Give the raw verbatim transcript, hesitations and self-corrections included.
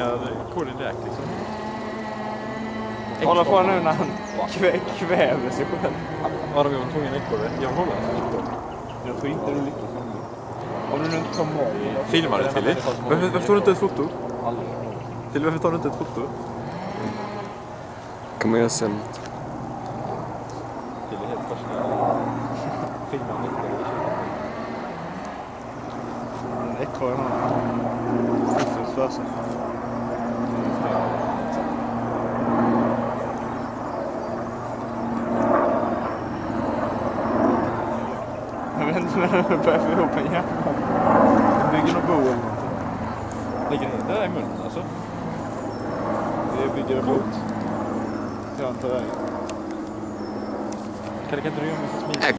tunga kol direkt liksom. Hålla på nu när han kvä, kväver sig själv. Ja, de gör en tunga ekorre. Jag håller alltså ekorre. Jag tror inte du lyckas med det. Om du nu inte tar mål. Filmar det till dig. Varför, varför tar du inte ett foto? Aldrig. Till varför tar du inte ett foto? Kan man göra sen? Till är helt fascinerande. Filmar en ekorre. En ekorre har fiffigt för sig. Jag vet inte när du börjar få ihop en hjärna. Den bygger någon bo eller någonting. Ligger den där i munnen alltså? Det bygger en bot. Jag inte vägen. Kan det inte du göra med smidigt?